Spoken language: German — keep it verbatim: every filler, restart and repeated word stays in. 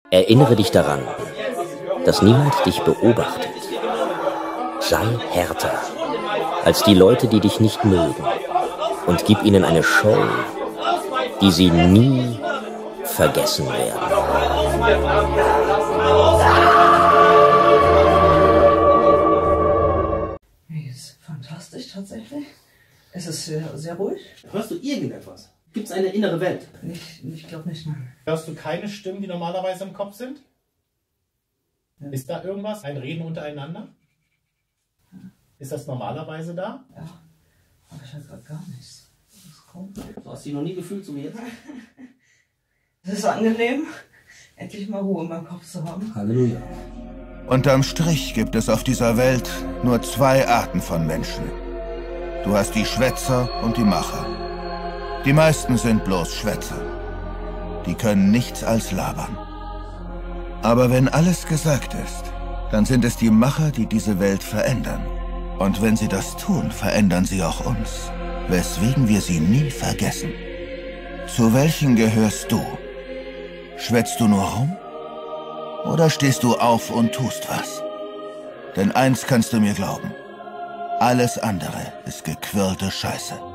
Erinnere dich daran, dass niemand dich beobachtet. Sei härter als die Leute, die dich nicht mögen, und gib ihnen eine Show, die sie nie vergessen werden. Nee, ist fantastisch tatsächlich. Es ist sehr, sehr ruhig. Hörst du irgendetwas? Gibt es eine innere Welt? Ich, ich glaube nicht, nein. Hörst du keine Stimmen, die normalerweise im Kopf sind? Ja. Ist da irgendwas? Ein Reden untereinander? Ja. Ist das normalerweise da? Ja, aber ich höre gerade gar nichts. Das ist komisch. Du hast dich noch nie gefühlt, so wie jetzt? Es ist angenehm, endlich mal Ruhe in meinem Kopf zu haben. Halleluja. Unterm Strich gibt es auf dieser Welt nur zwei Arten von Menschen. Du hast die Schwätzer und die Macher. Die meisten sind bloß Schwätzer. Die können nichts als labern. Aber wenn alles gesagt ist, dann sind es die Macher, die diese Welt verändern. Und wenn sie das tun, verändern sie auch uns, weswegen wir sie nie vergessen. Zu welchen gehörst du? Schwätzt du nur rum? Oder stehst du auf und tust was? Denn eins kannst du mir glauben. Alles andere ist gequirlte Scheiße.